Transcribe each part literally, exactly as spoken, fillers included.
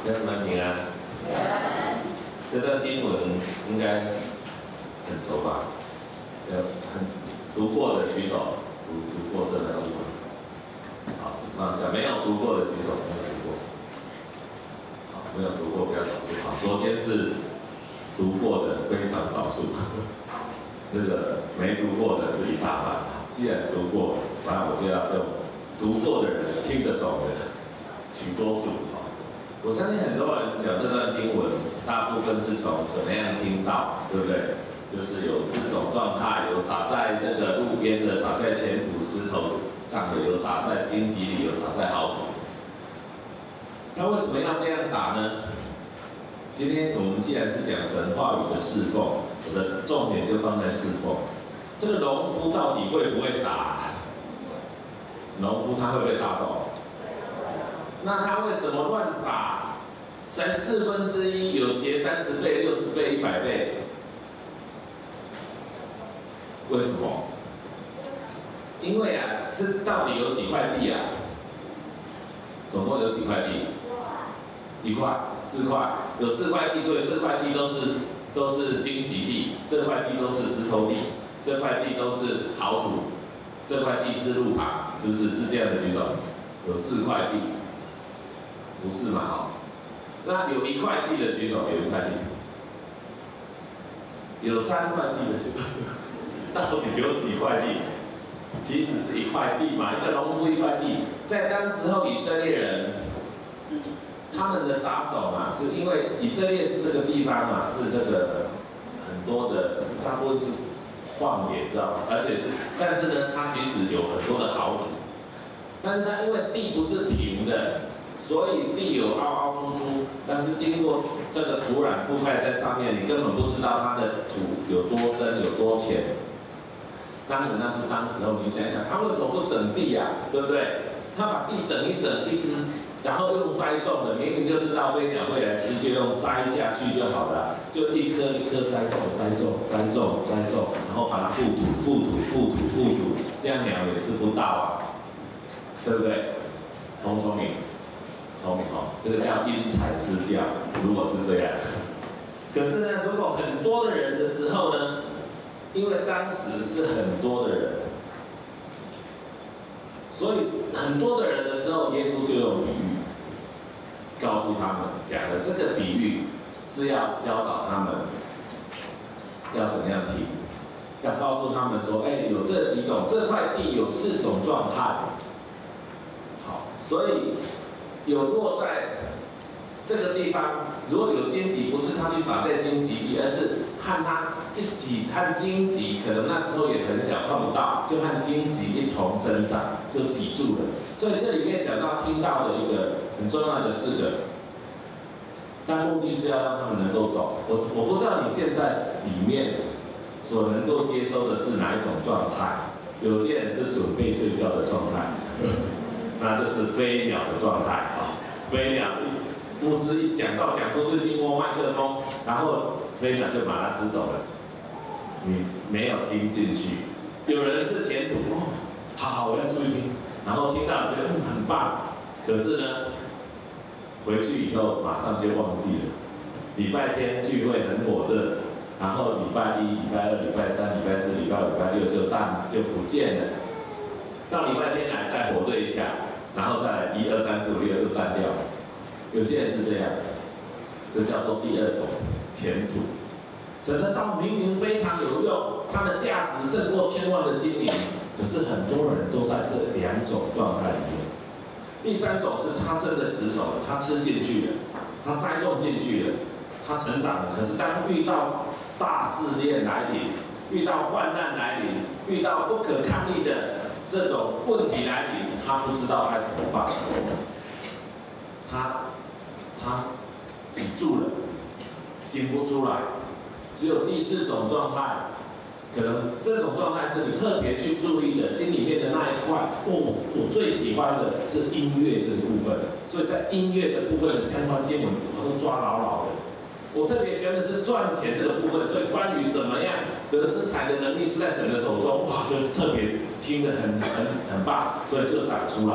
家人们平安。这段经文应该很熟吧？有很读过的举手，读读过这段经文。好，请放下。没有读过的举手，没有读过。好，没有读过比较少数。好，昨天是读过的非常少数。这个没读过的是一大半。既然读过，那我就要用读过的人听得懂的取多数。我相信很多人讲这段经文，大部分是从怎么样听到，对不对？就是有四种状态，有撒在那个路边的，撒在浅土石头上的，有撒在荆棘里，有撒在好土。那为什么要这样撒呢？今天我们既然是讲神话语的侍奉，我的重点就放在侍奉。这个农夫到底会不会撒？农夫他会不会撒种？那他为什么乱撒？才四分之一，有结三十倍、六十倍、一百倍，为什么？因为啊，这到底有几块地啊？总共有几块地？一块，四块，有四块地，所以这块地都是都是荆棘地，这块地都是石头地，这块地都是好土，这块地是路旁，是不是？是这样的举手？有四块地。不是嘛？好，那有一块地的举手，有一块地，有三块地的举手，到底有几块地？其实是一块地嘛，一个农夫一块地。在当时候以色列人，他们的撒种啊，是因为以色列这个地方啊，是这个很多的，是大部分是旷野，知道吗？而且是，但是呢，它其实有很多的好土，但是它因为地不是平的。所以地有凹凹凸凸，但是经过这个土壤覆盖在上面，你根本不知道它的土有多深有多浅。当然那是当时候，你想想，他为什么不整地呀、啊？对不对？他把地整一整，一直，然后用栽种的，明明就知道飞鸟会来吃，就用栽下去就好了，就一颗一颗栽种、栽种、栽种、栽种，然后把它覆土、覆土、覆土、覆土，这样鸟也吃不到啊，对不对？聪不聪明？聪明哦，这个叫因材施教。如果是这样，可是呢，如果很多的人的时候呢，因为当时是很多的人，所以很多的人的时候，耶稣就用比喻告诉他们，讲的这个比喻是要教导他们要怎么样听，要告诉他们说，哎，有这几种，这块地有四种状态。好，所以。有落在这个地方，如果有荆棘，不是他去撒在荆棘地，而是和他一起和荆棘，可能那时候也很小看不到，就和荆棘一同生长，就挤住了。所以这里面讲到听到的一个很重要的是个，但目的是要让他们能够懂。我我不知道你现在里面所能够接收的是哪一种状态，有些人是准备睡觉的状态。那就是飞鸟的状态啊！飞鸟，牧师一讲到讲出去，经过麦克风，然后飞鸟就把它吃走了。你没有听进去。有人是前途，哦，好好，我要注意听，然后听到觉得嗯很棒，可是呢，回去以后马上就忘记了。礼拜天聚会很火热，然后礼拜一、礼拜二、礼拜三、礼拜四、礼拜五、礼拜六就淡就不见了。到礼拜天来再火热一下，然后再来一二三四五六又淡掉。有些人是这样，这叫做第二种前途。神的道明明非常有用，它的价值胜过千万的金银，可是很多人都在这两种状态里面。第三种是他真的持守了，他吃进去了，他栽种进去了，他成长了。可是当遇到大试炼来临，遇到患难来临，遇到不可抗力的这种问题来临，他不知道该怎么办，他他止住了，醒不出来。只有第四种状态，可能这种状态是你特别去注意的，心里面的那一块。哦，我最喜欢的是音乐这个部分，所以在音乐的部分的相关经文，我都抓牢牢的。我特别喜欢的是赚钱这个部分，所以关于怎么样得资财的能力是在神的手中，哇，就特别听得很很很棒，所以就长出来。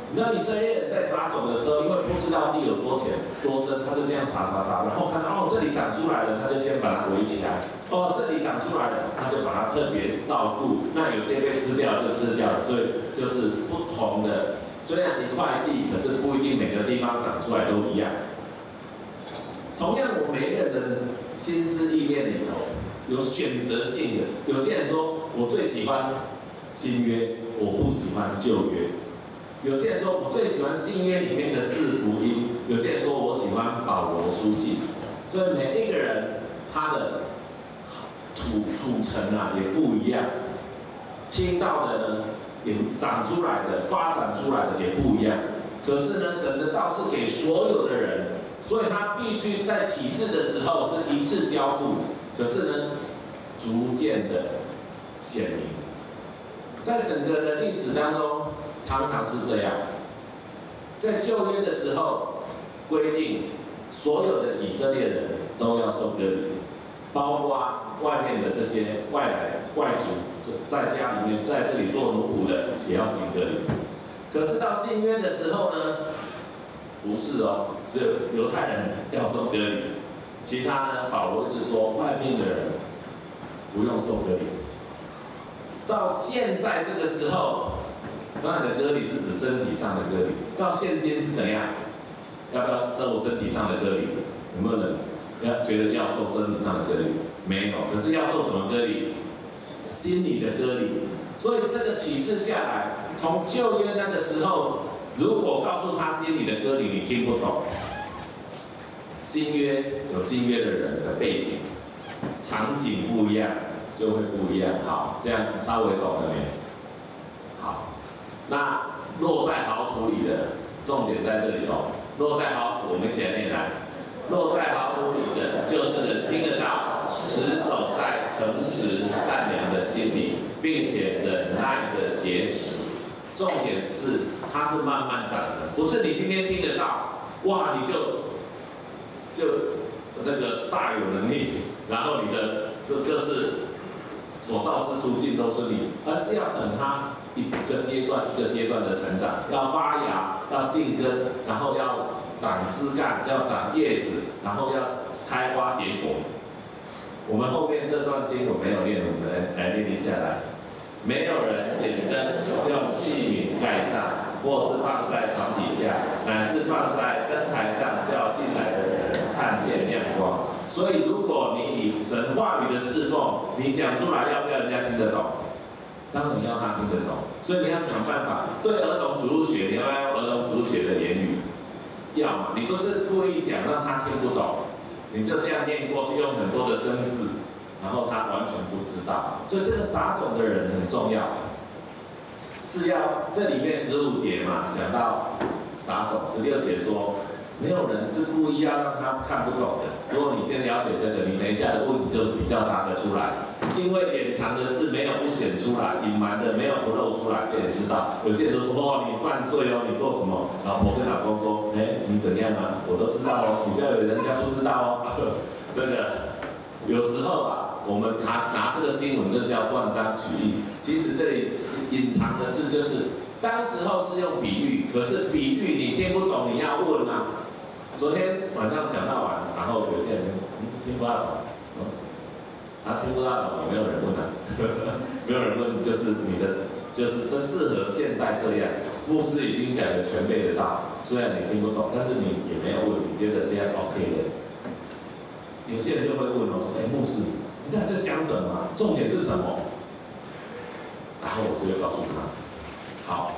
你知道以色列人在撒种的时候，因为不知道地有多浅多深，他就这样撒撒撒，然后看到哦这里长出来了，他就先把它围起来。哦，这里长出来了，他就把它特别照顾。那有些被吃掉就吃掉了，所以就是不同的。虽然一块地，可是不一定每个地方长出来都一样。同样，我每个人的心思意念里头有选择性的。有些人说我最喜欢新约，我不喜欢旧约。有些人说我最喜欢新约里面的四福音，有些人说我喜欢保罗书信。所以每一个人他的土土层啊也不一样，听到的呢也长出来的、发展出来的也不一样。可是呢，神的道是给所有的人，所以他必须在启示的时候是一次交付，可是呢，逐渐的显明。在整个的历史当中，常常是这样。在旧约的时候，规定所有的以色列人都要受割礼，包括外面的这些外来外族，在家里面在这里做奴仆的也要行割礼。可是到新约的时候呢，不是哦，只有犹太人要受割礼，其他呢，保罗是说外面的人不用受割礼。到现在这个时候，当然的割礼是指身体上的割礼。到现今是怎样？要不要受身体上的割礼？有没有人要觉得要受身体上的割礼？没有。可是要受什么割礼？心理的割礼。所以这个启示下来，从旧约那个时候，如果告诉他心理的割礼你听不懂，新约有新约的人的背景，场景不一样，就会不一样。好，这样稍微懂了没？好，那落在好土里的重点在这里哦。落在好土，我们一起来念来。落在好土里的，就是听得到，持守在诚实善良的心里，并且忍耐着结实。重点是，它是慢慢长成，不是你今天听得到，哇，你就就这个大有能力，然后你的这就是所到之处尽都顺利，而是要等它一个阶段一个阶段的成长，要发芽，要定根，然后要长枝干，要长叶子，然后要开花结果。我们后面这段经我没有念，我们来来念一下来。没有人点灯用器皿盖上，或是放在床底下，乃是放在灯台上，叫进来的人看见亮光。所以，如果你以神话语的侍奉，你讲出来要不要人家听得懂？当然要他听得懂。所以你要想办法。对儿童主日学，你要不要用儿童主日学的言语？要嘛，你不是故意讲让他听不懂，你就这样念过去，用很多的生字。然后他完全不知道，所以这个撒种的人很重要。是要这里面十五节嘛，讲到撒种，十六节说，没有人是故意要让他看不懂的。如果你先了解这个，你等一下的问题就比较答得出来。因为掩藏的事没有不显出来，隐瞒的没有不露出来，被人知道。有些人都说哦，你犯罪哦，你做什么？老婆跟老公说，哎，你怎样啊？我都知道哦，你不要以为人家不知道哦。这个有时候啊。我们拿拿这个经文，这叫断章取义。其实这里隐藏的是，就是当时候是用比喻，可是比喻你听不懂，你要问啊。昨天晚上讲到完，然后有些人嗯听不到懂，嗯，啊听不到懂，也没有人问啊，没有人问，就是你的，就是这适合现代这样。牧师已经讲的全备的道，虽然你听不懂，但是你也没有问，你觉得这样 OK 的。有些人就会问我说：“哎，牧师。”你在这讲什么？重点是什么？然后我就会告诉他，好。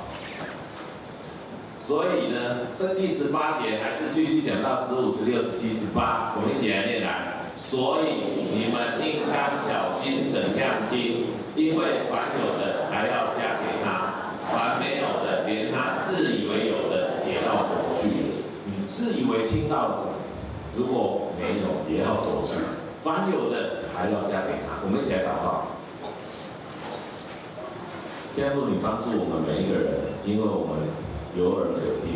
所以呢，这第十八节还是继续讲到十五、十六、十七、十八，我们一起来念来。所以你们应当小心怎样听，因为凡有的还要加给他，凡没有的，连他自以为有的也要夺去。你自以为听到了什么？如果没有，也要夺去。凡有的还要加给他，我们一起来祷告。天父，你帮助我们每一个人，因为我们有耳可听。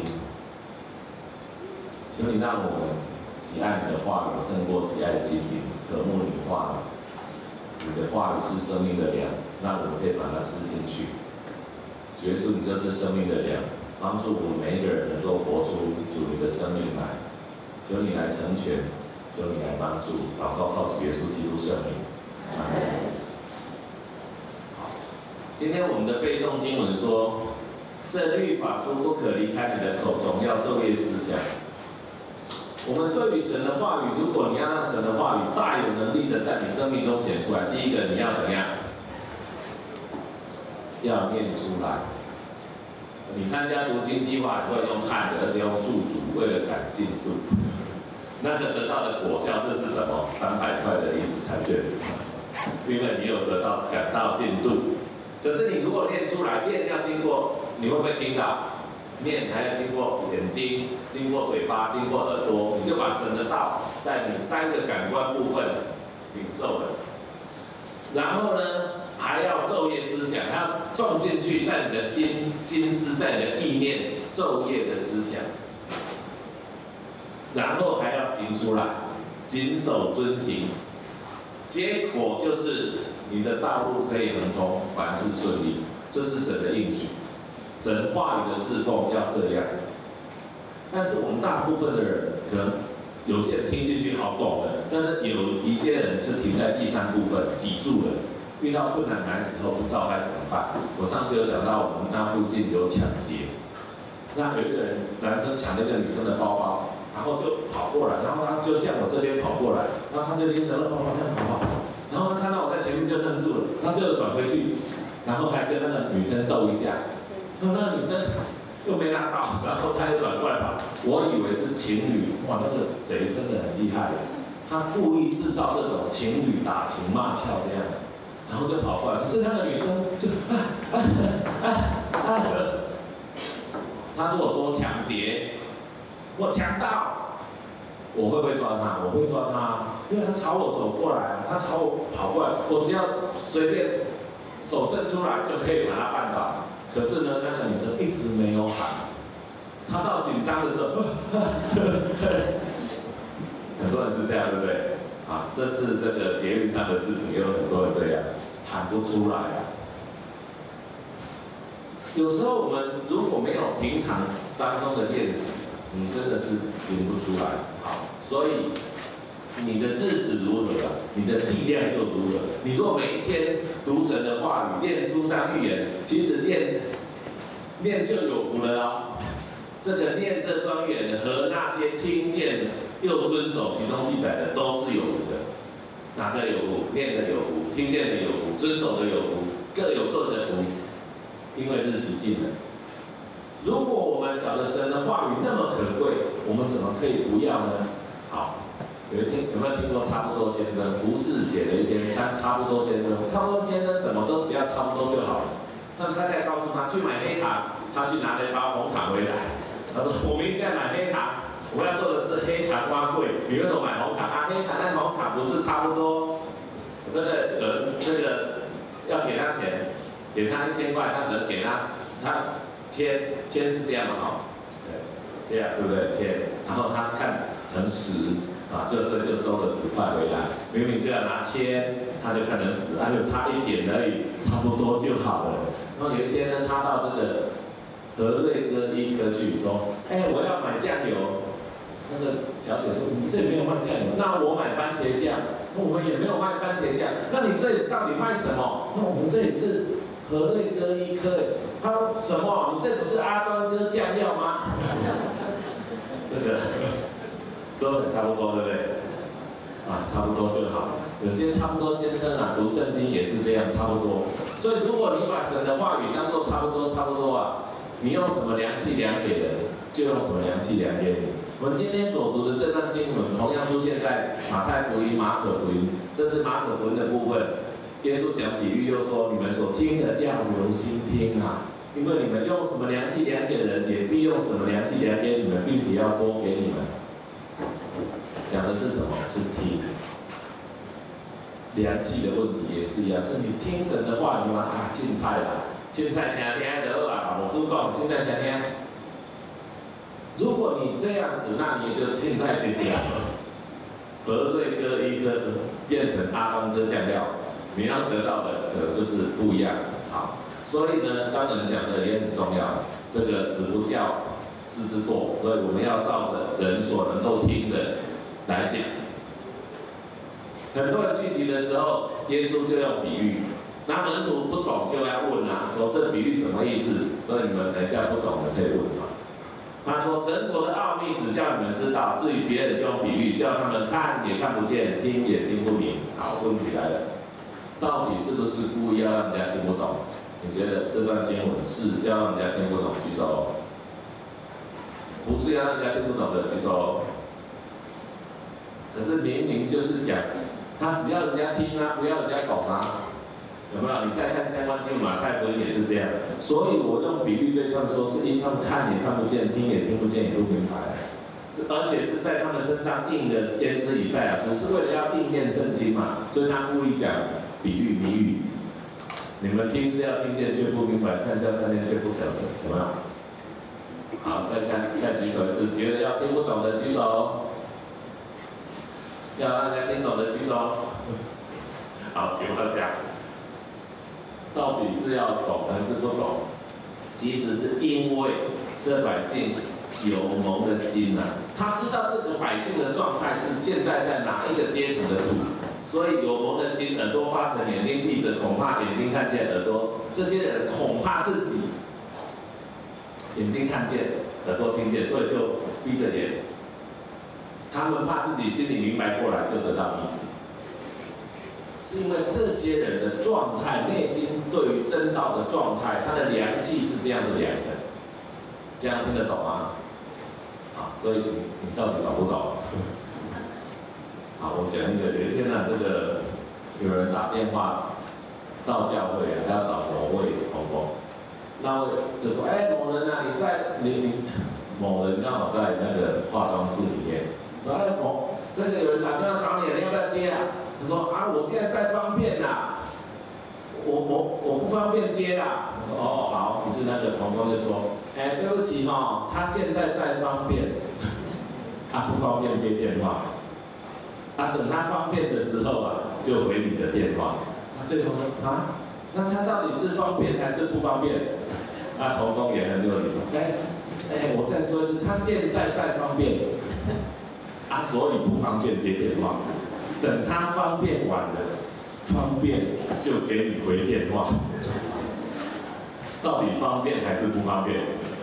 求你让我们喜爱你的话语，胜过喜爱金银，渴慕你的话语。你的话语是生命的粮，让我们可以把它吃进去。耶稣，你就是生命的粮， 帮助我们每一个人能够活出主你的生命来。求你来成全，求你来帮助。祷告靠主耶稣基督圣名。阿门。好，今天我们的背诵经文说，这律法书不可离开你的口中，要昼夜思想。我们对于神的话语，如果你要让神的话语大有能力的在你生命中显出来，第一个你要怎样？要念出来。你参加读经计划，你会用看的，而且用速读，为了赶进度。那个得到的果效这是什么？三百块的一纸彩券，因为你有得到赶到进度。可是你如果念出来，念要经过，你会不会听到？念还要经过眼睛，经过嘴巴，经过耳朵，你就把神的道在你三个感官部分领受了。然后呢，还要昼夜思想，还要种进去，在你的心心思，在你的意念，昼夜的思想。然后还要行出来，谨守遵行，结果就是你的道路可以亨通，凡事顺利。这是神的应许，神话语的侍奉要这样。但是我们大部分的人，可能有些人听进去好懂的，但是有一些人是停在第三部分，挤住了。遇到困难难时候，不知道该怎么办。我上次有讲到，我们那附近有抢劫，那有一个人男生抢那个女生的包包。然后就跑过来，然后他就向我这边跑过来，然后他就拎着那包包这样跑跑，然后他看到我在前面就愣住了，他就转回去，然后还跟那个女生斗一下，然后那个女生又没拿到，然后他又转过来跑，我以为是情侣，哇，那个贼真的很厉害，他故意制造这种情侣打情骂俏这样，然后就跑过来，可是那个女生就啊啊啊啊，他如果说抢劫。我抢到，我会不会抓他？我会抓他，因为他朝我走过来，他朝我跑过来，我只要随便手伸出来就可以把他绊倒。可是呢，那个女生一直没有喊，她到紧张的时候，很多人是这样，对不对？啊，这次这个捷运上的事情也有很多人这样，喊不出来啊。有时候我们如果没有平常当中的练习，你真的是行不出来，好，所以你的日子如何啊，你的力量就如何。你若每一天读神的话语，念书上预言，其实念念就有福了啊。这个念这双眼和那些听见又遵守其中记载的，都是有福的。哪个有福？念的有福，听见的有福，遵守的有福，各有各的福，因为日期近了。如果我们晓得神的话语那么可贵，我们怎么可以不要呢？好，有一天有没有听过差不多先生胡适写的一篇三差不多先生，差不多先生什么都只要差不多就好了。那太太告诉他去买黑糖，他去拿了一包红糖回来，他说我明天在买黑糖，我要做的是黑糖蛙桂，你为什么买红糖啊？黑糖那红糖不是差不多？这个人这个要给他钱，给他一千块，他只能给他他。签签是这样嘛，哈，这样对不对？签，然后他看成十啊，就是就收了十块回来。明明就要拿千，他就看成十，他就差一点而已，差不多就好了。然后有一天呢，他到这个和瑞哥医科去说，哎，我要买酱油。那个小姐说，你这里没有卖酱油，那我买番茄酱。我们也没有卖番茄酱，那你这里到底卖什么？那我们这里是和瑞哥医科。他说什么？你这不是阿端哥酱料吗？这个都很差不多，对不对？啊，差不多就好。有些差不多先生啊，读圣经也是这样，差不多。所以如果你把神的话语当作差不多，差不多啊，你用什么量器量给人，就用什么量器量给你。我们今天所读的这段经文，同样出现在马太福音、马可福音，这是马可福音的部分。耶稣讲比喻又说：“你们所听的要留心听啊，因为你们用什么量器量给人，也必用什么量器量给你们，并且要多给你们。”讲的是什么？是听。量器的问题也是一样，是你听神的话，你嘛啊，凊彩啦，凊彩听听就好啊。老师讲，凊彩听听。如果你这样子，那你就凊彩点点了。和瑞哥一哥变成阿当哥酱料。你要得到的可能就是不一样，好，所以呢，当然讲的也很重要。 这个子不教，师之过，所以我们要照着人所能够听的来讲。很多人聚集的时候，耶稣就用比喻，那门徒不懂就要问啊，说这比喻什么意思？所以你们等一下不懂的可以问啊。他说神国的奥秘只叫你们知道，至于别人就用比喻，叫他们看也看不见，听也听不明。好，问题来了，到底是不是故意要让人家听不懂？你觉得这段经文是要让人家听不懂？举手。不是要让人家听不懂的，举手。可是明明就是讲，他只要人家听啊，不要人家懂啊。有没有？你再看相关经文，马太福音也是这样。所以我用比喻对他们说，是因他们看也看不见，听也听不见，也不明白。而且是在他们身上印的先知以赛亚书，是为了要应验圣经嘛，所以他故意讲比喻谜语。你们听是要听见却不明白，看是要看见却不晓得，有没有？好，再看，再举手一次，觉得要听不懂的举手，要让人家听懂的举手。好，请问下。到底是要懂还是不懂？其实是因为这百姓有蒙的心呐、啊，他知道这个百姓的状态是现在在哪一个阶层的土，所以有蒙的心，耳朵发沉，眼睛闭着，恐怕眼睛看见，耳朵这些人恐怕自己眼睛看见，耳朵听见，所以就闭着眼，他们怕自己心里明白过来，就得到医治。是因为这些人的状态，内心对于真道的状态，他的良气是这样子量的，这样听得懂吗？啊，所以你你到底懂不懂？好，我讲一个，有一天呢、啊，这个有人打电话到教会啊，要找某位同工，那位就说，哎、欸，某人啊，你在你你某人刚好在那个化妆室里面，说，哎、欸，某这个有人打电话找你，你要不要接啊？他说啊，我现在在方便啦，我我我不方便接啦。我说哦好，于是那个同工就说，哎、欸，对不起哈、哦，他现在在方便，他不方便接电话，啊，等他方便的时候啊，就回你的电话。啊，对方说啊，那他到底是方便还是不方便？啊，同工也很有礼貌，哎哎，我再说一次，他现在在方便，啊，所以不方便接电话。等他方便完了，方便就给你回电话。到底方便还是不方便？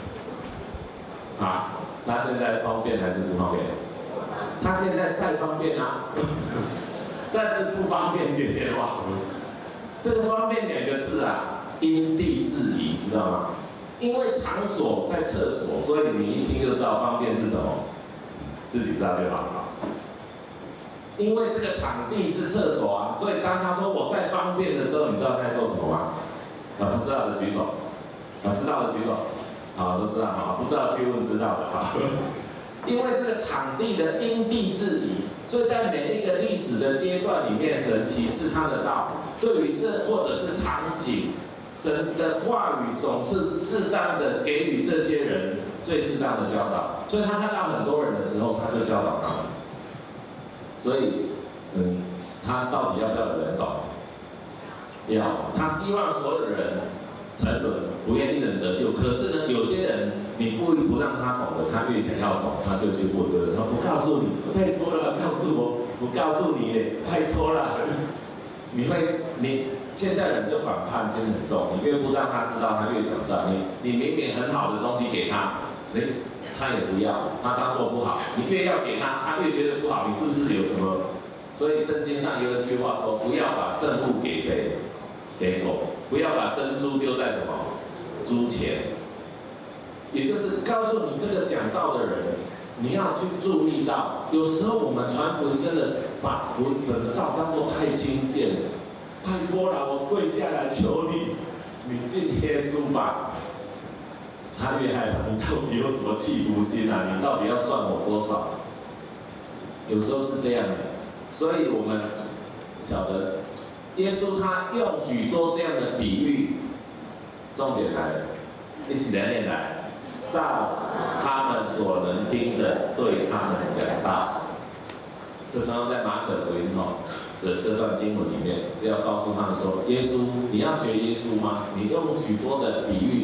啊，他现在方便还是不方便？他现在再方便啊，但是不方便接电话。这个方便两个字啊，因地制宜，知道吗？因为场所在厕所，所以你一听就知道方便是什么，自己知道就好了。因为这个场地是厕所啊，所以当他说我在方便的时候，你知道他在做什么吗？啊，不知道的举手。啊，知道的举手。啊，都知道啊，不知道去问知道的哈。因为这个场地的因地制宜，所以在每一个历史的阶段里面，神启示他的道，对于这或者是场景，神的话语总是适当的给予这些人最适当的教导。所以他看到很多人的时候，他就教导他们。所以，嗯，他到底要不要有人懂？要，他希望所有的人沉沦，不愿一人得救。可是呢，有些人你故意不让他懂的，他越想要懂，他就去问对人，他不告诉你，拜托了，告诉我，我告诉你，拜托了。你会，你现在人就反叛心很重，你越不让他知道，他越想知道。你你明明很好的东西给他，哎。他也不要，他当作不好。你越要给他，他越觉得不好。你是不是有什么？所以圣经上有一句话说：不要把圣物给谁？给狗。不要把珍珠丢在什么？猪前。也就是告诉你这个讲道的人，你要去注意到，有时候我们传福音真的把福整个道当作太轻贱了。拜托了，我跪下来求你，你信耶稣吧。他越害怕，你到底有什么企图心啊？你到底要赚我多少？有时候是这样的，所以我们晓得，耶稣他用许多这样的比喻，重点来了，一起来念来，照他们所能听的对他们讲道。这刚刚在马可福音哦，这这段经文里面是要告诉他们说，耶稣，你要学耶稣吗？你用许多的比喻。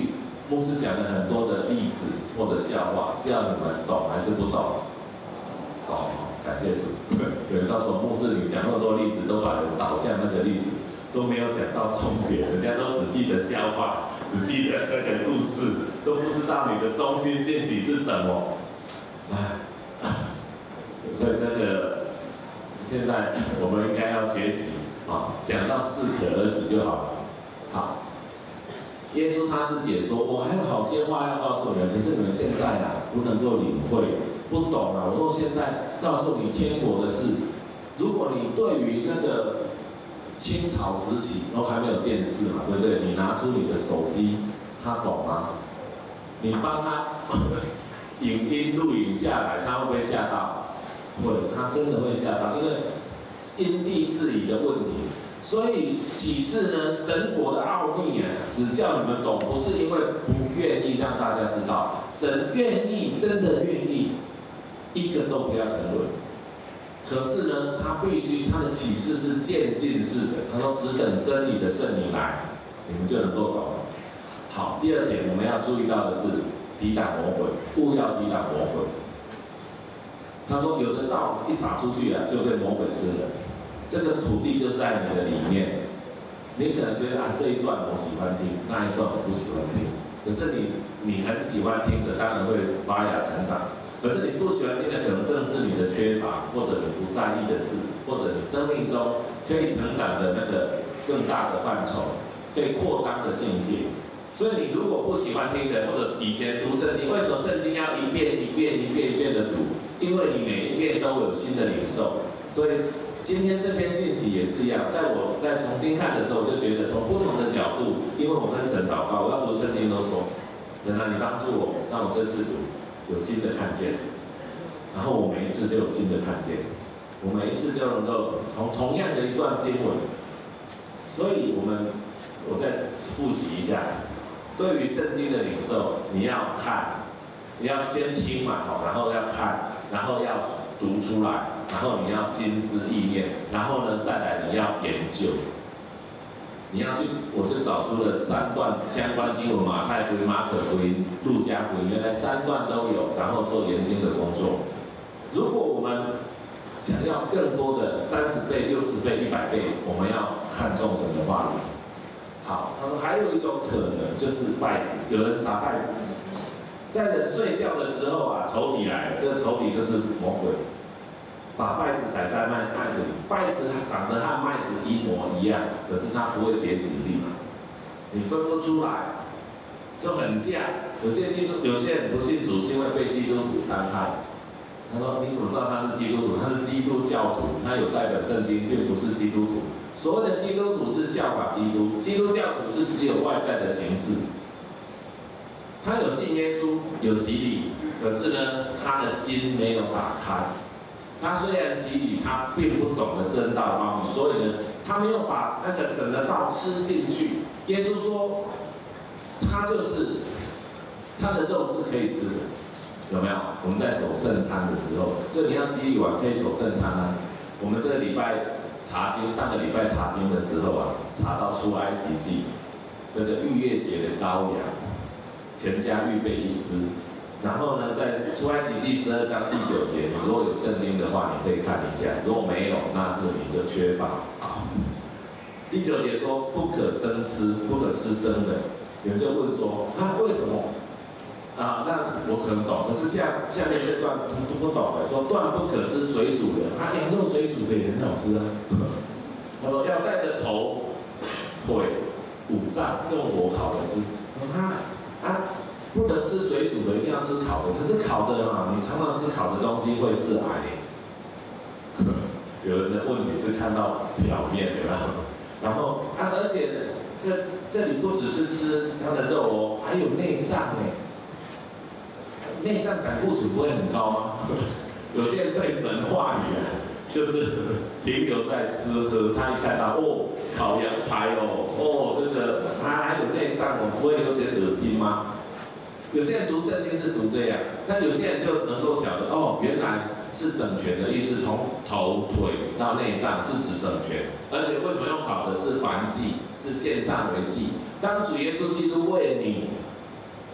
牧师讲了很多的例子或者笑话，是要你们懂还是不懂？懂，感谢主。有人告诉我，牧师你讲那么多例子，都把人导向那个例子，都没有讲到重点，人家都只记得笑话，只记得那个故事，都不知道你的中心信息是什么。唉，所以这个现在我们应该要学习啊，讲到适可而止就好了。好。耶稣他自己也说，我还有好些话要告诉你们，可是你们现在啊不能够领会，不懂啊。我说现在告诉你天国的事，如果你对于那个清朝时期都还没有电视嘛，对不对？你拿出你的手机，他懂吗？你帮他影音录影下来，他会不会吓到？会，他真的会吓到，因为因地制宜的问题。所以启示呢，神国的奥秘啊，只叫你们懂，不是因为不愿意让大家知道，神愿意，真的愿意，一个都不要沉沦。可是呢，他必须他的启示是渐进式的，他说只等真理的圣灵来，你们就能够懂。好，第二点我们要注意到的是，抵挡魔鬼，勿要抵挡魔鬼。他说有的道一撒出去啊，就被魔鬼吃了。这个土地就是在你的里面，你可能觉得啊这一段我喜欢听，那一段我不喜欢听。可是你你很喜欢听的，当然会发芽成长。可是你不喜欢听的，可能正是你的缺乏，或者你不在意的事，或者你生命中可以成长的那个更大的范畴，可以扩张的境界。所以你如果不喜欢听的，或者以前读圣经，为什么圣经要一遍一遍一遍一遍的读？因为你每一遍都有新的领受，所以。今天这篇信息也是一样，在我在重新看的时候，我就觉得从不同的角度，因为我跟神祷告，我要读圣经都说，神啊，你帮助我，让我这次读有新的看见，然后我每一次就有新的看见，我每一次就能够同同样的一段经文，所以我们我再复习一下，对于圣经的领受，你要看，你要先听嘛，然后要看，然后要读出来。然后你要心思意念，然后呢，再来你要研究，你要去，我就找出了三段相关经文，马太福音、马可福音、路加福音，原来三段都有，然后做研经的工作。如果我们想要更多的三十倍、六十倍、一百倍，我们要看重神的话语。好，他说还有一种可能就是稗子，有人撒稗子，在人睡觉的时候啊，仇敌来了，这个仇敌就是魔鬼。把稗子撒在麦麦子里，稗子长得和麦子一模一样，可是它不会结籽粒，你分不出来，就很像。有些基督，有些人不信主是因为被基督徒伤害。他说：“你怎么知道他是基督徒？他是基督教徒，他有代表圣经，并不是基督徒。所谓的基督徒是效法基督，基督教徒是只有外在的形式。他有信耶稣，有洗礼，可是呢，他的心没有打开。”他虽然洗礼，他并不懂得真道的奥秘，所以呢，他没有把那个神的道吃进去。耶稣说，他就是他的肉是可以吃的，有没有？我们在守圣餐的时候，所以你要洗礼完可以守圣餐啊。我们这个礼拜查经，上个礼拜查经的时候啊，查到出埃及记，这个逾越节的羔羊，全家预备一只。然后呢，在出埃及记十二章第九节，你如果有圣经的话，你可以看一下；如果没有，那是你就缺乏啊。第九节说不可生吃，不可吃生的。有人就问说，啊，为什么？啊，那我可能懂，可是下下面这段不不懂的，说断不可吃水煮的，啊，羊肉水煮的也很好吃啊。他说要带着头、腿、五脏用火烤着吃。啊啊。不能吃水煮的，一定要吃烤的。可是烤的啊，你常常吃烤的东西会致癌。有人的问题是看到表面，对吧？然后啊，而且这这里不只是吃它的肉哦，还有内脏哎。内脏胆固醇不会很高吗？有些人对神话语啊，就是停留在吃喝，他一看到哦烤羊排哦，哦这个啊还有内脏哦，不会有点恶心吗？有些人读圣经是读这样，那有些人就能够晓得哦，原来是整全的意思，从头腿到内脏是指整全，而且为什么用烤的是燔祭，是献上为祭。当主耶稣基督为你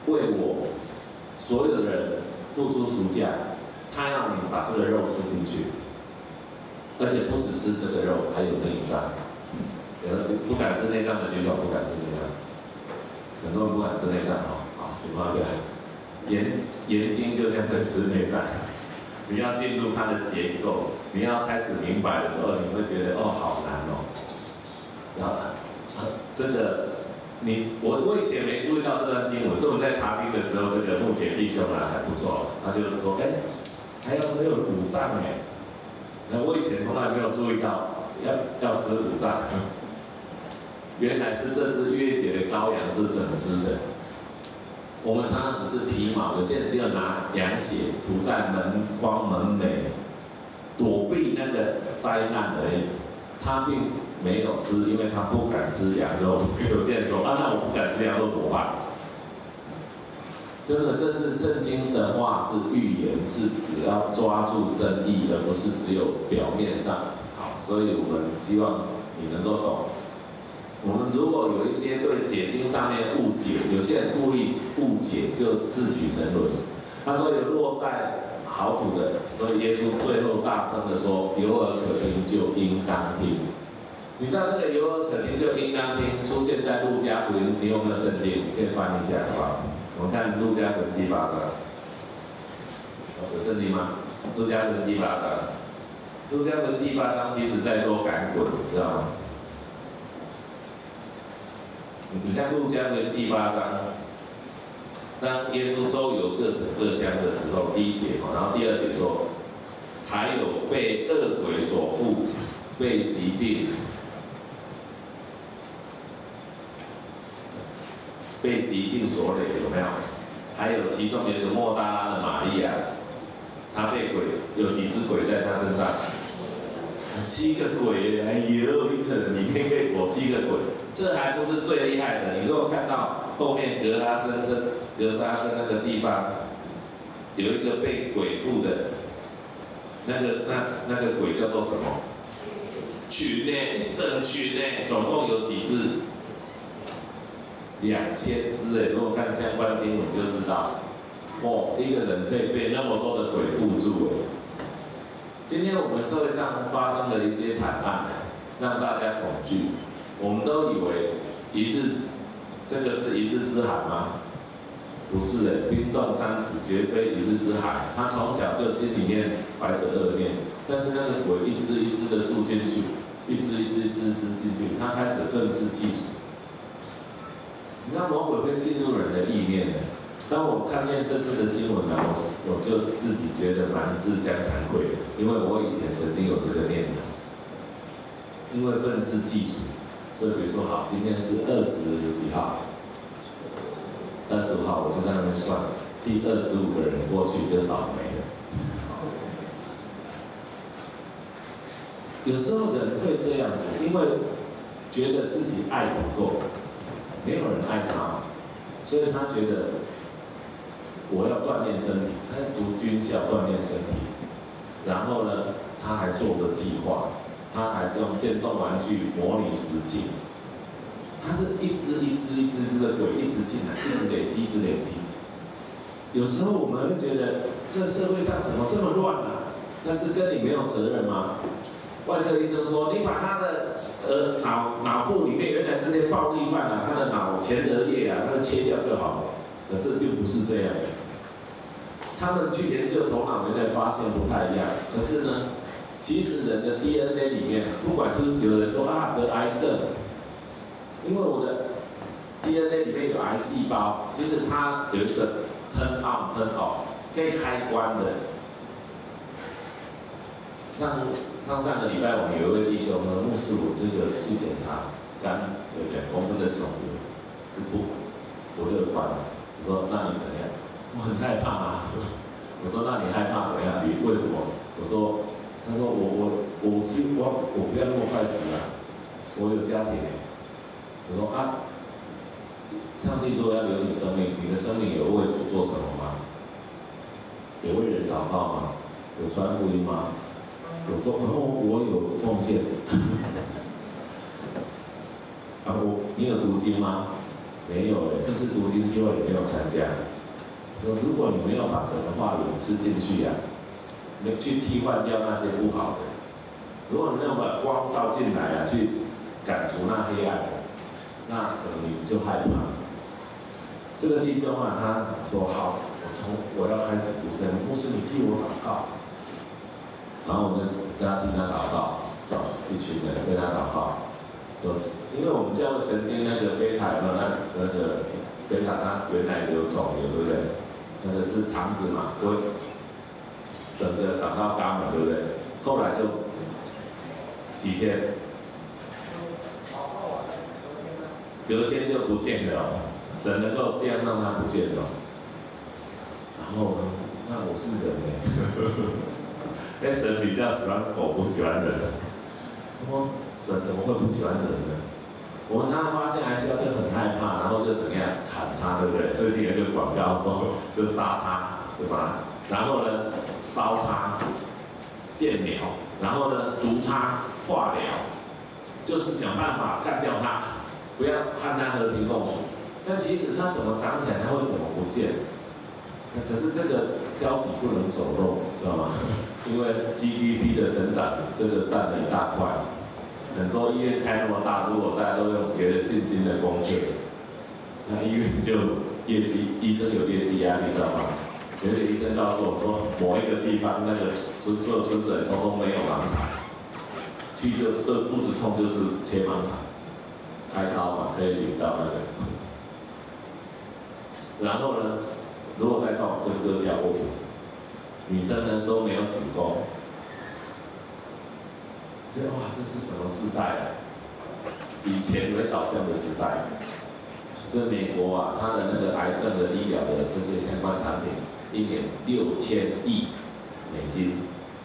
为我所有的人付出赎价，他要你把这个肉吃进去，而且不只是这个肉，还有内脏。有不敢吃内脏的举手，不敢吃内脏。很多人不敢吃内脏哦，好，情况下，研研经就像在吃内脏。你要进入它的结构，你要开始明白的时候，你会觉得哦，好难哦，知道吗？真的，你我我以前没注意到这段经文，所以我在查经的时候，这个木姐弟兄啊还不错，他就说，哎，还有没有五脏哎？那我以前从来没有注意到要要吃五脏，原来是这只月节的羔羊是整只的。我们常常只是皮毛，有些人只有拿羊血涂在门框门楣，躲避那个灾难而已。他并没有吃，因为他不敢吃羊肉。有些人说啊，那我不敢吃羊肉怎么办？真的，这是圣经的话，是预言，是只要抓住真意，而不是只有表面上。好，所以我们希望你能够懂。我们如果有一些对解经上面误解，有些人故意误解，就自取沉沦。他说有落在好土的，所以耶稣最后大声的说：“有耳可听就应当听。”你知道这个有耳可听就应当听出现在路加福音，你有没有圣经？可以翻一下，好不好？我们看路加福音第八章，有圣经吗？路加福音第八章，路加福音第八章其实在说赶鬼，你知道吗？你看路加福音第八章，当耶稣周游各城各乡的时候，第一节，然后第二节说，还有被恶鬼所附、被疾病、被疾病所累，有没有？还有其中有一个莫大拉的玛利亚，她被鬼有几只鬼在她身上？七个鬼，哎呦，一个人里面可以裹七个鬼。这还不是最厉害的，你如果看到后面格拉森森、格拉森那个地方，有一个被鬼附的，那个那那个鬼叫做什么？群呢？一整群呢？总共有几只？两千只哎！如果看相关经文就知道，哦，一个人可以被那么多的鬼附住哎。今天我们社会上发生的一些惨案，让大家恐惧。我们都以为一日，这个是一日之寒吗？不是的，冰冻三尺绝非一日之寒。他从小就心里面怀着恶念，但是那个鬼一只一只的住进去，一只一只一只一只进去，他开始愤世嫉俗。你知道魔鬼会进入人的意念的。当我看见这次的新闻呢，我我就自己觉得蛮自相惭愧的，因为我以前曾经有这个念头，因为愤世嫉俗。所以比如说好，今天是二十几号，二十五号我就在那边算，第二十五个人过去就倒霉了。有时候人会这样子，因为觉得自己爱不够，没有人爱他，所以他觉得我要锻炼身体，他在读军校锻炼身体，然后呢，他还做个计划。他还用电动玩具模拟实境，他是一只一只一只只的鬼一直进来，一直累积，一直累积。有时候我们会觉得，这社会上怎么这么乱啊？那是跟你没有责任吗？外科医生说，你把他的呃脑脑部里面原来这些暴力犯啊，他的脑前额叶啊，那个切掉就好了。可是并不是这样，他们去研究头脑，原来发现不太一样。可是呢？其实人的 D N A 里面，不管是有人说啊得癌症，因为我的 D N A 里面有癌细胞，其实它有一个 turn on turn off 可以开关的。上上上个礼拜我们有一位弟兄呢，牧师我这个去检查肝有两公分的肿瘤，是不不乐观的。我说那你怎样？我很害怕啊。我说那你害怕怎样？你为什么？我说。他说我我我其我我不要那么快死啊，我有家庭。我说啊，上帝如果要留你生命，你的生命有为主做什么吗？有为人祷告吗？有传福音吗？我说哦，我有奉献。啊，我你有读经吗？ 没有哎，这次读经计划也没有参加。说如果你没有把神的话语吃进去呀、啊，没去替换掉那些不好的，如果你没有把光照进来啊，去赶除那黑暗，那可能你就害怕。这个弟兄啊，他说好，我从我要开始读圣经，牧师你替我祷告，然后我就跟他替他祷告，一群人跟他祷告。说，因为我们教会曾经那个贝塔嘛，那那个贝塔他原来有肿瘤，对不对？那个是肠子嘛，会整个长到肛门，对不对？后来就几天，隔天就不见了，神能够这样让他不见了。然后那我是人哎，那神比较喜欢狗，不喜欢人。说神怎么会不喜欢人呢？我们常常发现还是要就很害怕，然后就怎么样砍他，对不对？最近有一个广告说就杀他，对吧？然后呢烧他，电疗，然后呢毒他，化疗，就是想办法干掉他，不要和他和平共处。但即使他怎么长起来，他会怎么不见？可是这个消息不能走漏，知道吗？因为 G D P 的成长，这个占了一大块。很多医院开那么大，如果大家都用学了信心的功课，那医院就业绩，医生有业绩压力，知道吗？有一个医生告诉我说，某一个地方那个村所有村子人通通没有盲肠，去就这肚子痛就是切盲肠，开刀嘛可以领到那个，然后呢，如果再痛就割掉卧骨，女生呢都没有子宫。哇，这是什么时代啊？以钱为导向的时代。就美国啊，它的那个癌症的医疗的这些相关产品，一年六千亿美金。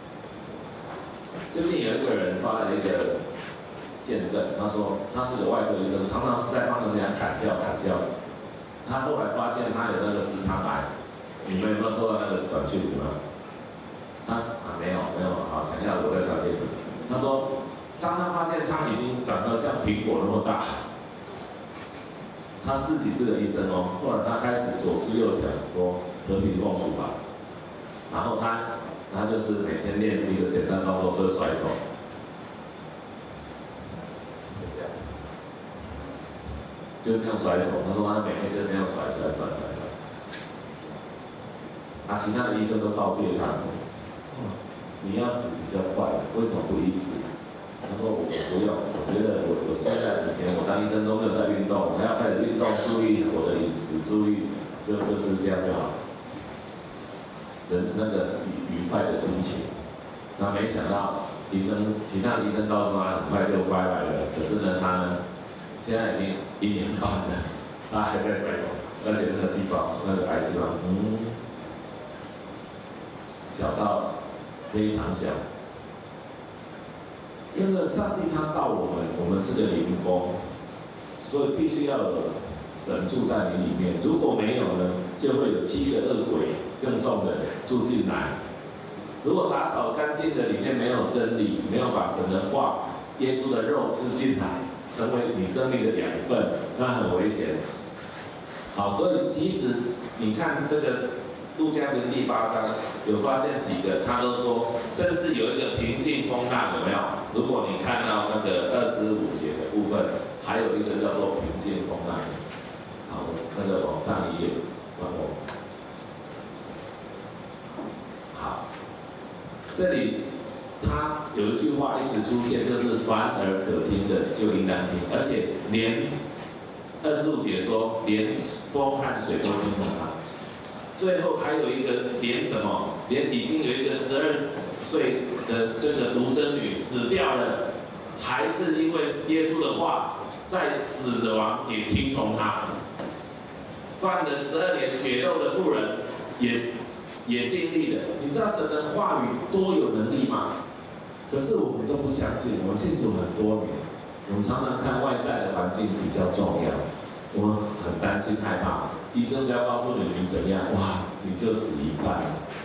最近有一个人发了一个见证，他说他是个外科医生，常常是在帮人家砍掉砍掉。他后来发现他有那个直肠癌，你们有没有收到那个短讯里吗？他啊没有没有，好，想要我再传给你。他说，当他发现他已经长得像苹果那么大，他自己是个医生哦。后来他开始左思右想，说和平共处吧。然后他他就是每天练一个简单动作，就是甩手，就这样，就这样甩手。他说他每天就这样甩甩甩甩甩。啊，其他的医生都告诫他。你要死比较快，为什么不医治？他说我不用，我觉得我我现在以前我当医生都没有在运动，我还要开始运动，注意我的饮食，注意就就是这样就好。人那个愉愉快的心情，那没想到医生其他的医生告诉他很快就乖来了，可是呢他呢现在已经一年半了，他还在甩手，而且那个细胞那个癌细胞，嗯，小到。非常小，因为上帝他造我们，我们是个灵宫，所以必须要有神住在你里面。如果没有呢，就会有七个恶鬼更重的住进来。如果打扫干净的里面没有真理，没有把神的话、耶稣的肉吃进来，成为你生命的养分，那很危险。好，所以其实你看这个。路加福音第八章有发现几个，他都说正是有一个平静风浪，有没有？如果你看到那个二十五节的部分，还有一个叫做平静风浪。好，那个往上一页，帮我。好，这里他有一句话一直出现，就是凡耳可听的就应当听，而且连二十五节说，连风和水都听从他。最后还有一个连什么？连已经有一个十二岁的这个独生女死掉了，还是因为耶稣的话，在死的亡也听从他。犯了十二年血肉的妇人也也尽力了。你知道神的话语多有能力吗？可是我们都不相信。我们信主很多年，我们常常看外在的环境比较重要，我们很担心害怕。医生只要告诉你你怎样，哇，你就死一半了。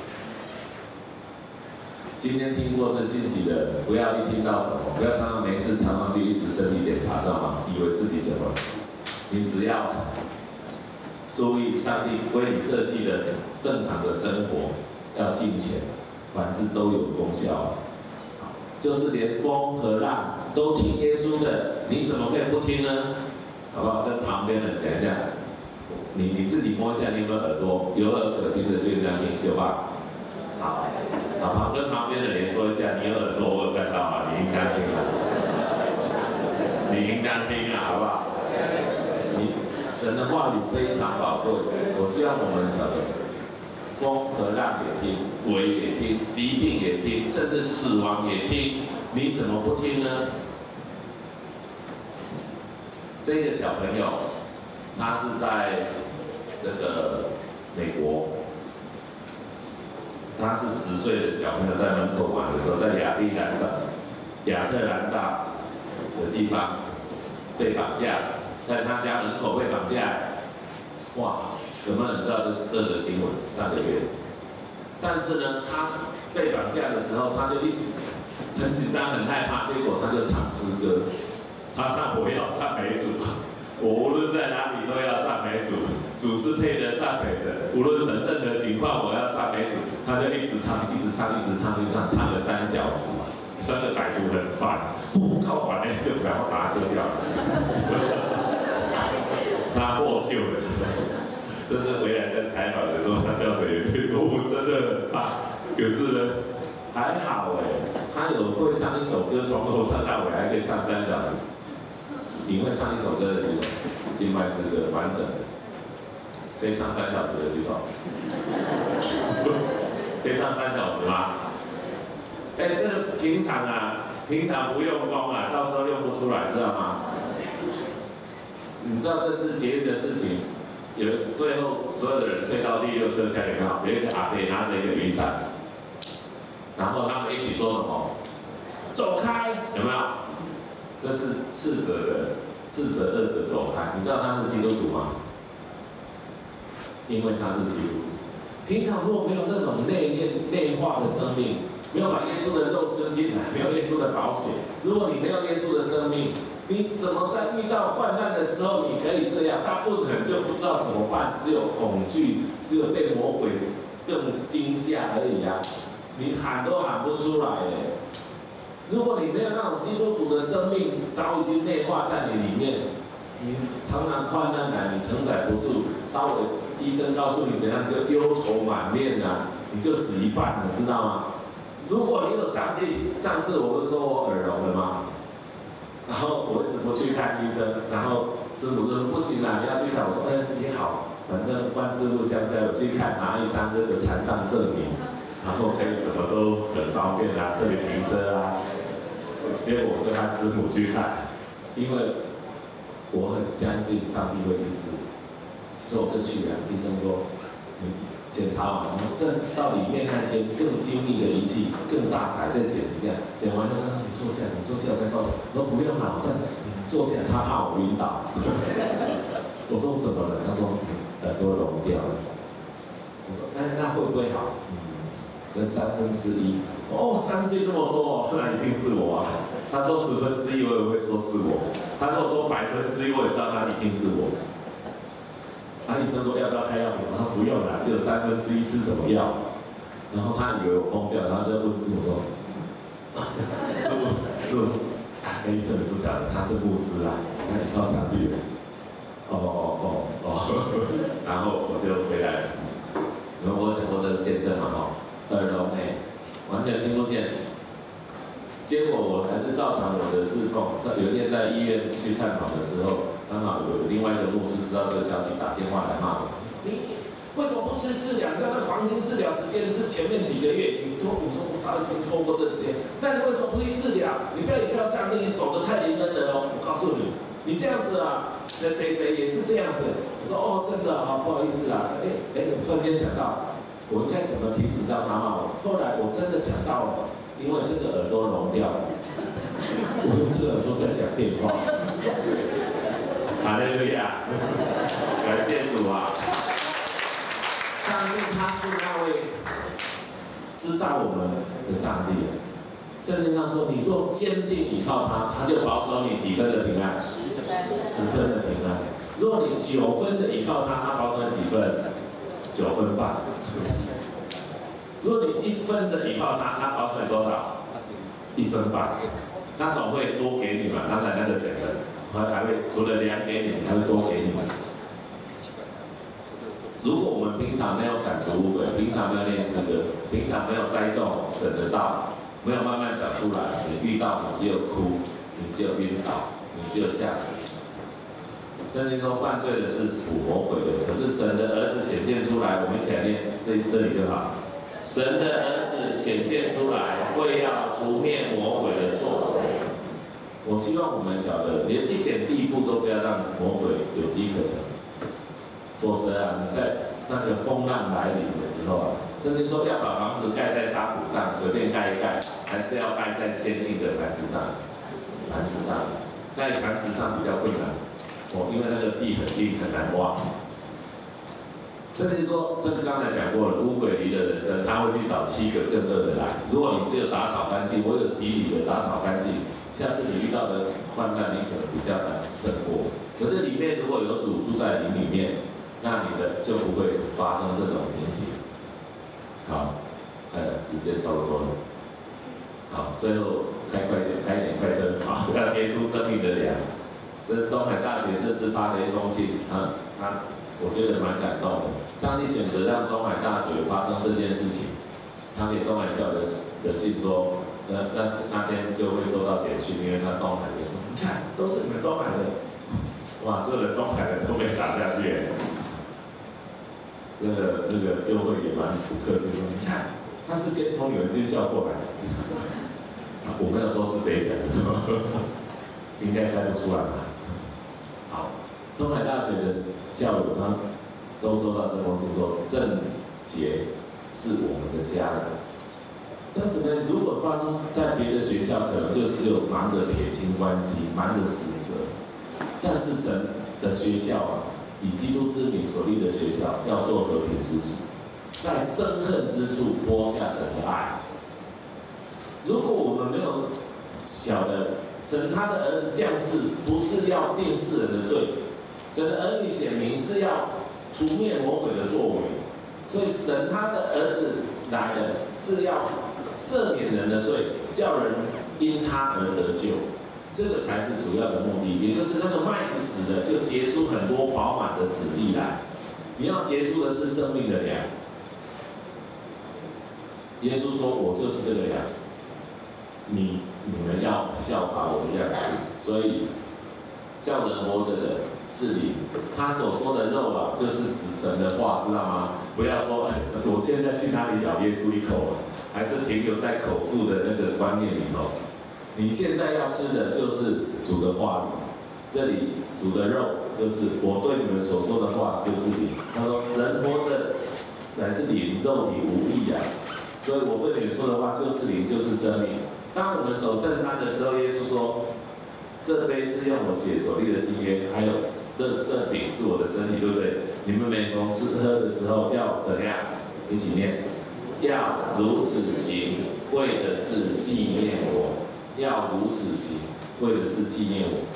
今天听过这信息的人，不要一听到什么，不要常常没事常常去一直身体检查，知道吗？以为自己怎么， 你只要注意上帝为你设计的正常的生活，要敬虔，凡事都有功效。就是连风和浪都听耶稣的，你怎么可以不听呢？好不好？跟旁边人讲一下，你你自己摸一下，你有没有耳朵？有耳可听的就这样听，有吧？好，好，旁跟旁边的人说一下，你有耳朵，我有看到啊，你应该听啊，你应该听啊，好不好？你神的话语非常宝贵，我希望我们晓得，风和浪也听，鬼也听，疾病也听，甚至死亡也听，你怎么不听呢？这个小朋友，他是在那个美国。他是十岁的小朋友，在门口玩的时候，在亚利兰大、亚特兰大的地方被绑架，在他家门口被绑架。哇，有没有人知道这这个新闻？上个月。但是呢，他被绑架的时候，他就一直很紧张、很害怕，结果他就唱诗歌，他唱我要赞美主。我无论在哪里都要赞美主，主是配得赞美的。无论什任何情况，我要赞美主。他就一直唱，一直唱，一直唱，一直唱，唱了三小时。那个歹徒很烦，不靠烦呢，就赶快把他割掉了。他获救了。这是回来在采访的时候，他掉着眼泪说：“我真的很怕。”可是呢，还好哎，他有会唱一首歌，从头唱到尾，还可以唱三小时。你会唱一首歌的举手，敬拜诗歌完整的，可以唱三小时的举手，可以唱三小时吗？哎、欸，这个平常啊，平常不用功啊，到时候用不出来，知道吗？你知道这次节日的事情，有最后所有的人退到第六车厢，有没有？有一个阿伯拿着一个雨伞，然后他们一起说什么？走开，有没有？这是斥责的，斥责恶者走开。你知道他是基督徒吗？因为他是基督徒。平常如果没有这种内敛内化的生命，没有把耶稣的肉吃进来，没有耶稣的保险，如果你没有耶稣的生命，你怎么在遇到患难的时候你可以这样？大部分人就不知道怎么办，只有恐惧，只有被魔鬼更惊吓而已啊！你喊都喊不出来耶。如果你没有那种基督徒的生命，早已经内化在你里面，你常常患难来，你承载不住，稍微医生告诉你怎样，就忧愁满面啊，你就死一半了，知道吗？如果你有上帝，上次我不是说我耳聋了吗？然后我一直不去看医生，然后师傅就说不行啦，你要去看。我说嗯，你好，反正万事不相交，我去看拿一张这个残障证明，然后可以什么都很方便啊，可以停车啊。结果我就和师母去看，因为我很相信上帝会医治，所以我就去了。医生说，你检查完，这到里面那间更精密的仪器，更大台，再检一下。检完之后，他说你坐下，你坐下，我再告诉你。我说不用了，我再坐下，他怕我晕倒。我说怎么了？他说耳朵聋掉了。我说那那会不会好？嗯，跟三分之一。哦，三分之一那么多，那一定是我啊。他说十分之一，我也会说是我。他跟我说百分之一，我也知道那一定是我。啊，医生说要不要开药品？我说不用啦，只有三分之一，吃什么药？然后他以为我疯掉，然后就问师傅说：“师傅，师傅，啊，医生你不晓得，他是牧师啊，那你靠上帝了。”哦哦哦哦，然后我就回来了。然后我讲过这个见证嘛，哈，耳聋哎，完全听不见。结果我还是照常我的侍奉。有一天在医院去探访的时候，刚好有另外一个牧师知道这个消息，打电话来骂我：“你为什么不吃治疗？这个黄金治疗时间是前面几个月，你拖，你说我早已经拖过这时间，那你为什么不去治疗？你不要依靠上帝，你走得太灵恩了哦！我告诉你，你这样子啊，谁谁谁也是这样子。”我说：“哦，真的啊，不好意思啊。”哎哎，我突然间想到，我应该怎么停止让他骂我？后来我真的想到了。因为这个耳朵聋掉了，我用这个耳朵在讲电话。哈利路亚，感谢主啊！上帝他是那位知道我们的上帝。圣经上说，你若坚定依靠他，他就保守你几分的平安，十分的平安。 如果你九分的依靠他，他保存几分？九分半。如果你一分的依靠他，他保存多少？一分半。他总会多给你嘛，他的那个整个，他还会除了量给你，还会多给你。如果我们平常没有赶逐污鬼，平常没有练诗歌，平常没有栽种神的道，没有慢慢长出来，你遇到你只有哭，你只有晕倒，你只有吓死。圣经说犯罪的是属魔鬼的，可是神的儿子显现出来，我们一起来念这这里就好。神的儿子显现出来，为要除灭魔鬼的作为。我希望我们晓得，连一点地步都不要让魔鬼有机可乘。否则啊，你在那个风浪来临的时候啊，甚至说要把房子盖在沙土上，随便盖一盖，还是要盖在坚硬的磐石上。磐石上，在磐石上比较困难，哦，因为那个地很硬，很难挖。甚至说，这个刚才讲过了，污鬼离的人生，他会去找七个更恶的来。如果你只有打扫干净，我有洗礼的打扫干净，下次你遇到的患难，你可能比较难胜过。可是里面如果有主住在灵里面，那你的就不会发生这种情形。好，呃，时间差不多了。好，最后开快点，开一点快车，好，要结出生命的粮。这是东海大学这次发的一封信，啊，他我觉得蛮感动的。上帝选择让东海大学发生这件事情，他给东海校的的信说，那那那天又会收到简讯，因为他东海的说，你看都是你们东海的，哇，所有的东海的都被打下去。那个那个优惠也蛮不客气说，你看他是先从你们军校过来的，我没有说是谁讲的，应该猜不出来吧？好，东海大学的校友他都收到这封信说，郑杰是我们的家人。那怎么如果发生在别的学校，可能就只有忙着撇清关系，忙着指责。但是神的学校啊，以基督之名所立的学校，要做和平之子，在憎恨之处播下神的爱。如果我们没有晓得神他的儿子降世，不是要定世人的罪，神的儿女显明是要除灭魔鬼的作为，所以神他的儿子来了是要赦免人的罪，叫人因他而得救。这个才是主要的目的，也就是那个麦子死了，就结出很多饱满的子粒来。你要结出的是生命的粮。耶稣说：“我就是这个粮，你你们要效法我的样式。”所以叫人活着的是灵，他所说的肉啊，就是死神的话，知道吗？不要说我现在去哪里咬耶稣一口，还是停留在口腹的那个观念里头。你现在要吃的就是主的话语，这里主的肉就是我对你们所说的话就是灵。他说人活着乃是灵，肉体无益啊。所以我对你们说的话就是灵，就是生命。当我们守圣餐的时候，耶稣说，这杯是用我血所立的新约，还有这这饼是我的身体，对不对？你们每逢吃喝的时候要怎样？一起念，要如此行，为的是纪念我。要如此行，为的是纪念我。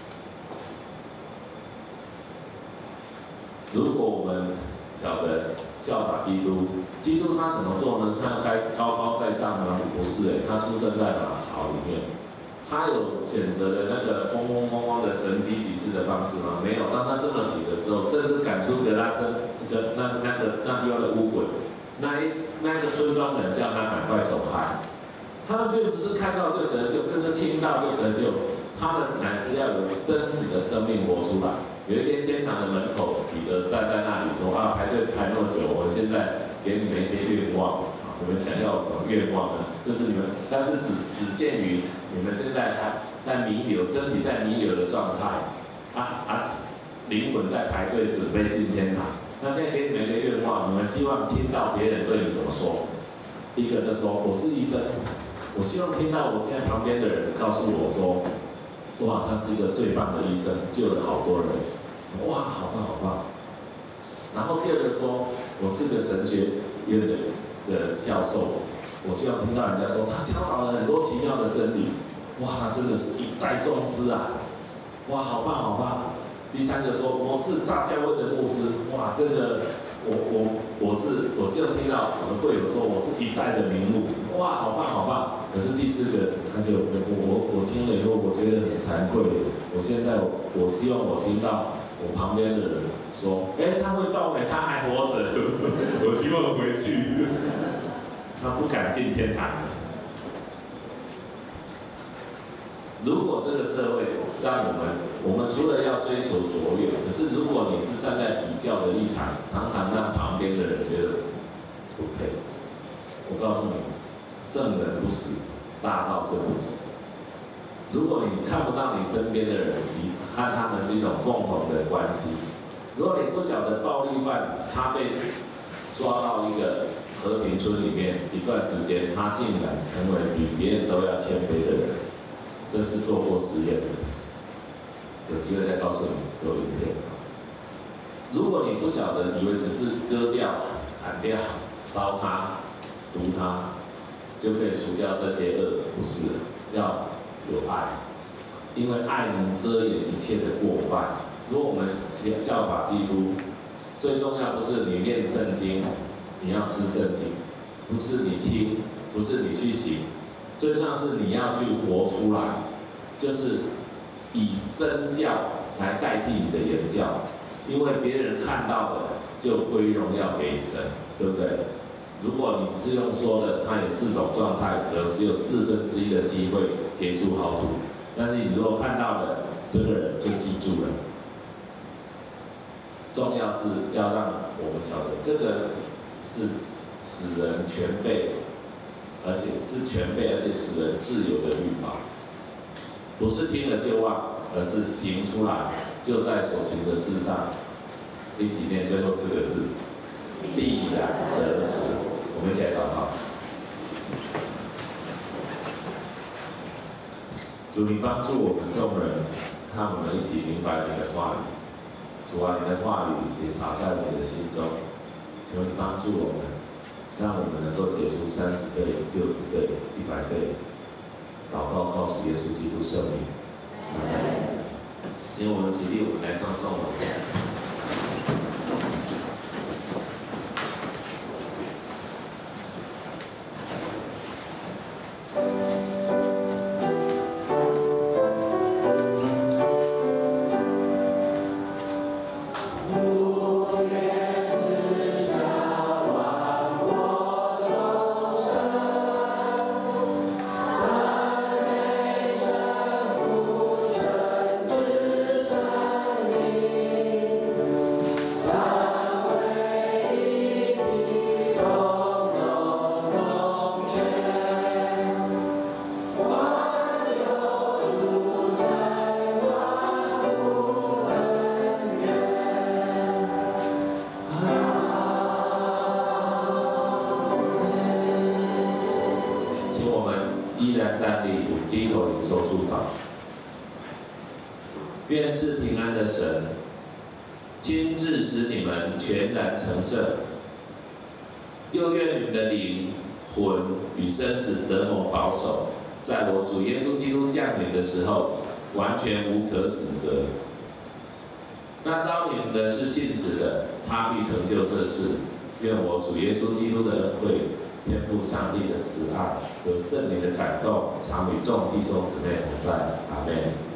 如果我们晓得效法基督，基督他怎么做呢？他要开高高在上吗？不是诶，他出生在马槽里面，他有选择的那个风风光光的神迹奇事的方式吗？没有。当他这么行的时候，甚至赶出格拉森的那那个那地方的污鬼，那一那个村庄的人叫他赶快走开。他们并不是看到就得救，更是听到就得救。他们乃是要有真实的生命活出来。有一天天堂的门口，彼得站在那里说：“啊，排队排那么久，我现在给你们一些愿望，啊，你们想要什么愿望呢？就是你们，但是只只限于你们现在还在弥留，身体在弥留的状态，啊啊，灵魂在排队准备进天堂。那现在给你们一个愿望，你们希望听到别人对你怎么说？一个就说我是医生。”我希望听到我现在旁边的人告诉我说，哇，他是一个最棒的医生，救了好多人，哇，好棒好棒。然后第二个说，我是个神学院的的教授，我希望听到人家说他教导了很多奇妙的真理，哇，真的是一代宗师啊，哇，好棒好棒。 第三个说我是大教会的牧师，哇，真的，我我我是我是有听到我的会友说我是一代的名牧，哇，好棒好棒。可是第四个他就我我我听了以后，我觉得很惭愧，我现在我希望我听到我旁边的人说，哎，他会动哎，他还活着，我希望回去，他不敢进天堂。如果这个社会让我们，我们除了要追求卓越，可是如果你是站在比较的立场，常常让旁边的人觉得不配，我告诉你，圣人不死，大道就不止。如果你看不到你身边的人，你和他们是一种共同的关系。如果你不晓得暴力犯他被抓到一个和平村里面一段时间，他竟然成为比别人都要谦卑的人。这是做过实验的，有机会再告诉你，有影片。如果你不晓得，以为只是割掉、砍掉、烧它、毒它，就可以除掉这些恶，不是，要有爱，因为爱能遮掩一切的过犯。如果我们效法基督，最重要不是你念圣经，你要吃圣经，不是你听，不是你去行。最重要是你要去活出来，就是以身教来代替你的言教，因为别人看到的就归荣耀给神，对不对？如果你只是用说的，他有四种状态，只有只有四分之一的机会结出好土，但是你如果看到的这个人就记住了。重要是要让我们晓得，这个是使人全备。而且是全备，而且使人自由的律法，不是听了就忘，而是行出来，就在所行的事上。一起念最后四个字：必然得福。我们一起来祷告。主，你帮助我们众人，让我们一起明白你的话语。主啊，你的话语也洒在我们的心中，求你帮助我们。让我们能够结出三十倍、六十倍、一百倍。祷告靠主耶稣基督圣名。阿门。今天我们起立，我们来唱颂了。愿赐平安的神，亲自使你们全然成圣，又愿你们的灵、魂与身子得蒙保守，在我主耶稣基督降临的时候，完全无可指责。那招你们的是信实的，他必成就这事。愿我主耶稣基督的恩惠、天父上帝的慈爱和圣灵的感动，常与众弟兄姊妹同在。阿们。